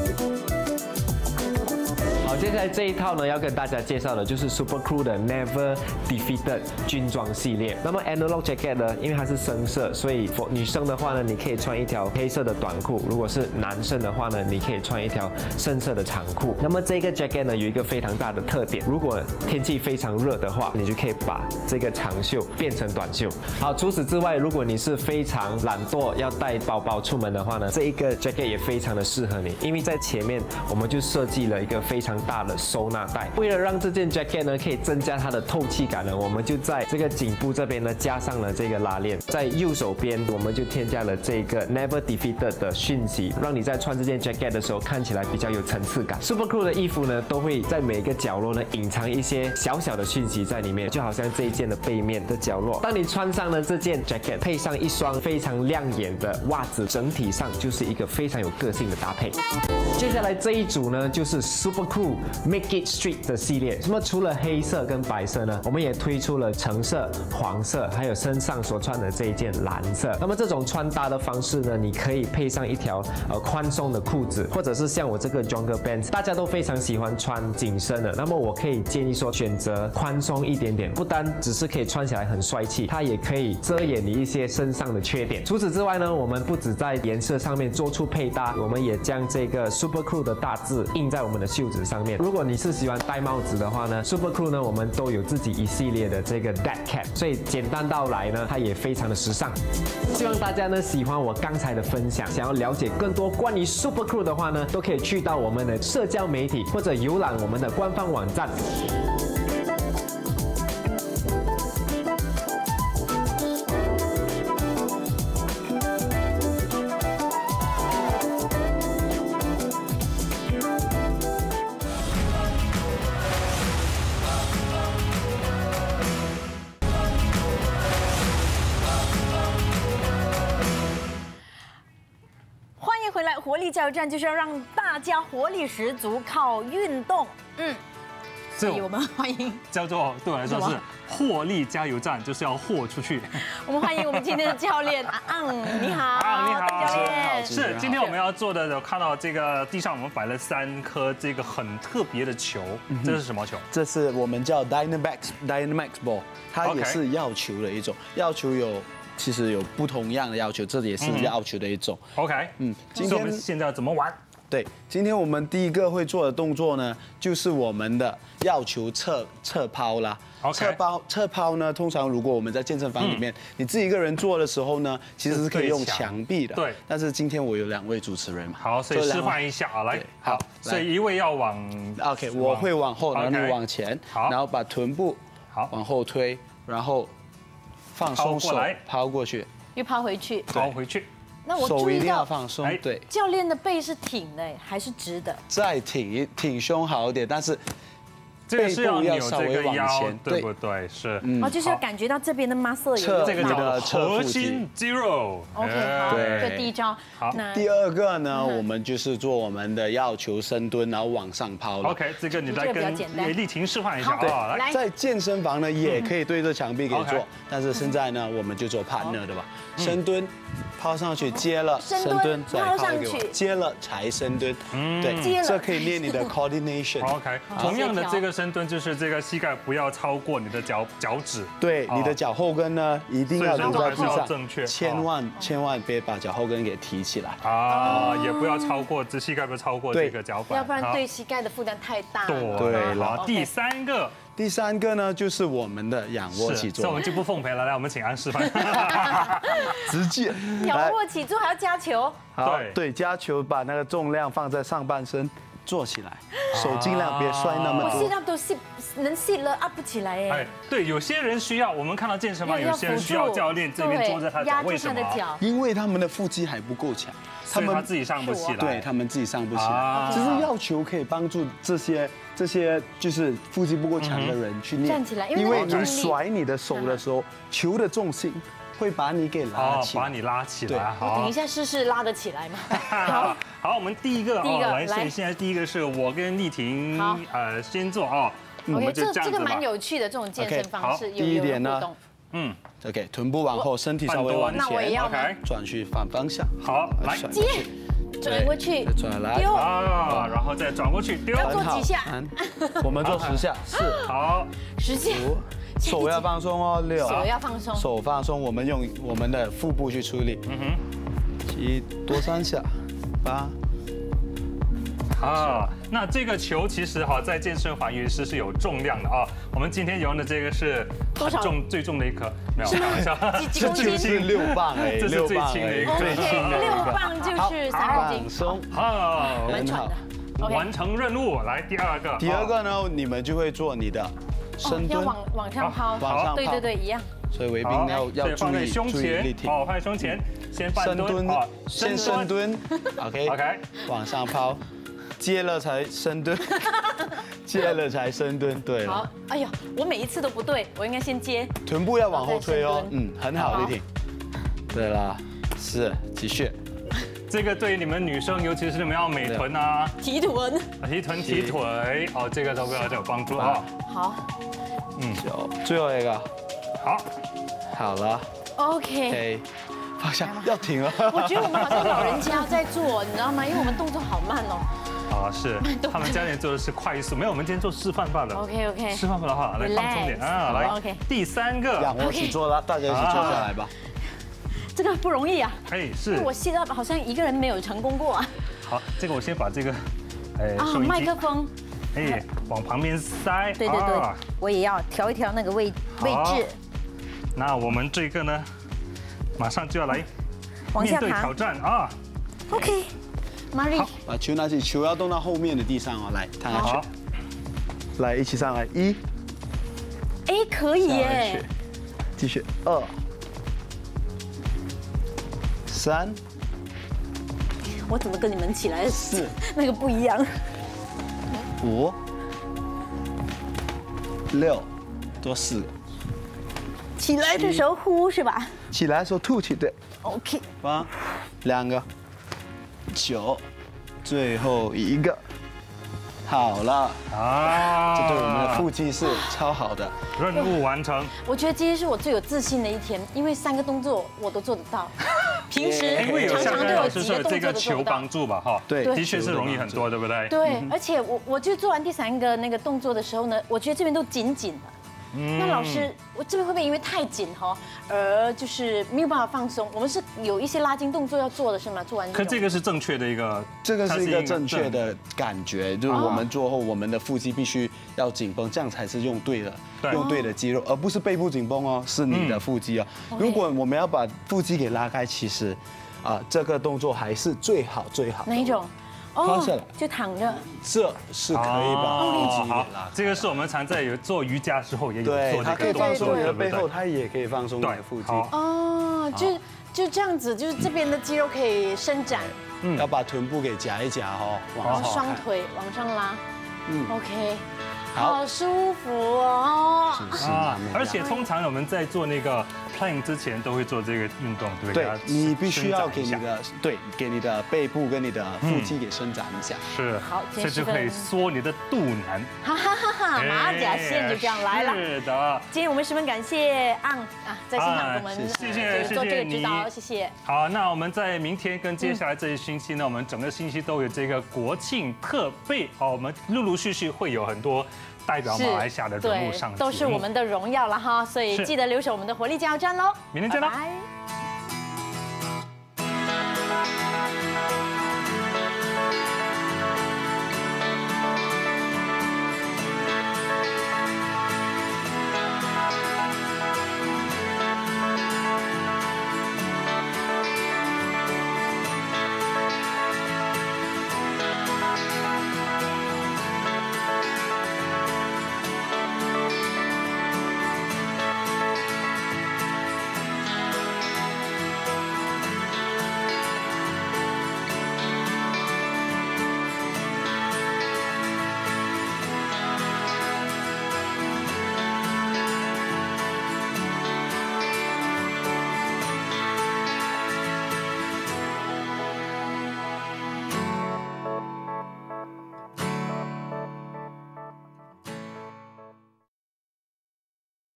好，接下来这一套呢，要跟大家介绍的就是 Super Cool 的 Never Defeated 军装系列。那么 Analog Jacket 呢，因为它是深色，所以 for 女生的话呢，你可以穿一条黑色的短裤；如果是男生的话呢，你可以穿一条深色的长裤。那么这个 Jacket 呢，有一个非常大的特点，如果天气非常热的话，你就可以把这个长袖变成短袖。好，除此之外，如果你是非常懒惰，要带包包出门的话呢，这一个 Jacket 也非常的适合你，因为在前面我们就设计了一个非常大的收纳袋。为了让这件 jacket 呢可以增加它的透气感呢，我们就在这个颈部这边呢加上了这个拉链，在右手边我们就添加了这个 Never Defeated 的讯息，让你在穿这件 jacket 的时候看起来比较有层次感。Super Cool 的衣服呢都会在每个角落呢隐藏一些小小的讯息在里面，就好像这一件的背面的角落。当你穿上了这件 jacket， 配上一双非常亮眼的袜子，整体上就是一个非常有个性的搭配。接下来这一组呢就是 Super Cool Make It Street 的系列。那么除了黑色跟白色呢，我们也推出了橙色、黄色，还有身上所穿的这一件蓝色。那么这种穿搭的方式呢，你可以配上一条呃宽松的裤子，或者是像我这个 Jonker Pants， 大家都非常喜欢穿紧身的。那么我可以建议说选择宽松一点点，不单只是可以穿起来很帅气，它也可以遮掩你一些身上的缺点。除此之外呢，我们不只在颜色上面做出配搭，我们也将这个 Super Cool 的大字印在我们的袖子上面。如果你是喜欢戴帽子的话呢 ，Super Cool 呢，我们都有自己一系列的这个 Dad Cap， 所以简单到来呢，它也非常的时尚。希望大家呢喜欢我刚才的分享，想要了解更多关于 Super Cool 的话呢，都可以去到我们的社交媒体或者浏览我们的官方网站。 活力加油站就是要让大家活力十足，靠运动。嗯，所以我们欢迎叫做对我来说是获利加油站，就是要豁出去。 我们欢迎我们今天的教练阿昂，你好， 啊，你好， 教练。 是，今天我们要做的，有看到这个地上我们摆了三颗这个很特别的球，这是什么球？ 这是我们叫 Dynamax Dynamax Ball， 它也是药球的一种，药球有。其实有不同样的要求，这也是要求的一种。 OK， 嗯，今天我们现在要怎么玩？ 对，今天我们第一个会做的动作呢，就是我们的要求侧侧抛啦。侧抛侧抛呢，通常如果我们在健身房里面，你自己一个人做的时候呢，其实是可以用墙壁的。对。但是今天我有两位主持人嘛。 好，所以示范一下啊，来。好。所以一位要往 ，OK， 我会往后，然后你往前，然后把臀部好往后推，然后。放松手，抛过去， 又抛回去， 抛回去。 那我手一定要放松，对。 教练的背是挺的还是直的？ 再挺一挺胸好一点，但是背部要稍微往前， 对不对？是。 哦，就是要感觉到这边的 muscle 有这个叫核心肌肉。 OK， 好，这第一招。 好， 第二个呢，我们就是做我们的要求深蹲，然后往上抛。 OK， 这个你来跟丽婷示范一下啊。 来，在健身房呢也可以对着墙壁可以做，但是现在呢我们就做 partner 的吧，深蹲。抛上去，接了深蹲，再抛给我，接了才深蹲，嗯，对，这可以练你的 coordination。 OK， 同样的这个深蹲就是这个膝盖不要超过你的脚脚趾， 对，你的脚后跟呢一定要留在地上， 正确， 千万千万别把脚后跟给提起来啊，也不要超过这膝盖不要超过这个脚板， 要不然对膝盖的负担太大。 对了，第三个第三个呢就是我们的仰卧起坐。 那我们就不奉陪了，来，我们请安示范。 直接仰卧起坐还要加球。 好，对，加球把那个重量放在上半身。 坐起来，手尽量别摔那么多。 我sit up 都 sit 能 sit 了 up 不起来哎。 哎，对，有些人需要，我们看到健身房有些人需要教练这边坐着他脚，为什么？ 因为他们的腹肌还不够强， 他们自己上不起来。 对他们自己上不起来，只是要求可以帮助这些这些就是腹肌不够强的人去练站起来， 因为你甩你的手的时候，球的重心。 会把你给拉起， 把你拉起来。 我等一下试试拉得起来吗？ 好，好，我们第一个哦， 来，所以现在第一个是我跟丽婷，呃，先做啊。 我们就这样子吧。这个蛮有趣的这种健身方式， 第一点呢， 嗯 ，OK， 臀部往后，身体稍微往前， 那我也要吗？ 转去反方向。 好，来接，转过去， 转来， 丢啊，然后再转过去丢。 要做几下？ 我们做十下，四， 好， 十下。 手要放松哦，六。 手要放松。 手放松，我们用我们的腹部去出力。嗯哼。七多三下，八。 啊，那这个球其实哈，在健身房也是是有重量的啊。我们今天用的这个是很重最重的一颗，没有开玩笑， 几公斤？ 是六磅哎， 这是最轻的一个， 最轻的。六磅就是三公斤。 松， 好， 蛮喘的。 完成任务，来第二个。 第二个呢，你们就会做你的。 深蹲， 往往上抛， 往上抛， 对对对，一样。 所以围兵要要注意胸前，好，放在胸前，先半蹲，好， 先深蹲 ，OK OK， 往上抛，接了才深蹲，接了才深蹲，对了。 好，哎呀，我每一次都不对，我应该先接。 臀部要往后推哦，嗯，很好，丽婷。对了，是，继续。 这个对于你们女生，尤其是你们要美臀啊、 提臀、 提臀、提腿，哦，这个都比较有帮助啊。 好， 嗯，九，最后一个， 好， 好了 ，OK， 方向要停了。 我觉得我们好像老人家在做，你知道吗？因为我们动作好慢哦。 啊，是，他们教练做的是快速，没有，我们今天做示范罢了。 OK OK， 示范罢了哈，来放松点啊，来 OK， 第三个， 仰卧起坐了，大家一起坐下来吧。 这个不容易啊！ 哎，是我现在好像一个人没有成功过啊。 好，这个我先把这个，哎， 啊，麦克风， 哎，往旁边塞。 对对对，我也要调一调那个位位置。 那我们这个呢，马上就要来面对挑战啊。 OK， Marie， 把球拿起，球要动到后面的地上哦，来，躺下去。来，一起上来，一。 哎，可以耶。 继续，二。 三， 我怎么跟你们起来四那个不一样？ 五，六，多四个。 起来的时候呼是吧？ 起来的时候吐气，对。 OK。 八，两个，九，最后一个。好了啊，这对我们的腹肌是超好的。 任务完成。 我觉得今天是我最有自信的一天，因为三个动作我都做得到。 平时常常都有几个动作都做不到， 帮助吧，哈， 对， 的确是容易很多，对不对？ 对，而且我我就做完第三个那个动作的时候呢，我觉得这边都紧紧的。那老师，我这边会不会因为太紧哈，而就是没有办法放松？我们是有一些拉筋动作要做的是吗？做完。 可这个是正确的一个， 这个是一个正确的感觉，就是我们做后，我们的腹肌必须要紧绷，这样才是用对的，用对的肌肉，而不是背部紧绷哦，是你的腹肌哦。如果我们要把腹肌给拉开，其实啊，这个动作还是最好最好。 哪一种？ 趴下来就躺着， 这是可以把腹肌给拉。 这个是我们常在有做瑜伽时候也有做这个动作，你的背后它也可以放松你的腹肌。 哦，就就这样子，就是这边的肌肉可以伸展。 嗯，要把臀部给夹一夹哦， 然后双腿往上拉。嗯 ，OK。 好舒服哦！ 啊，而且通常我们在做那个 plank 之前都会做这个运动，对不对？ 对，你必须要给你的对，给你的背部跟你的腹肌给伸展一下。 是，好，这就可以缩你的肚腩。 哈哈哈哈！马甲线就这样来了。 是的。 今天我们十分感谢昂啊，在现场给我们谢谢做这个指导，谢谢。 好，那我们在明天跟接下来这一星期呢，我们整个星期都有这个国庆特备哦，我们陆陆续续会有很多。 代表马来西亚的人物上， 都是我们的荣耀了哈，所以记得留守我们的活力加油站喽！ 明天见喽！ 拜拜。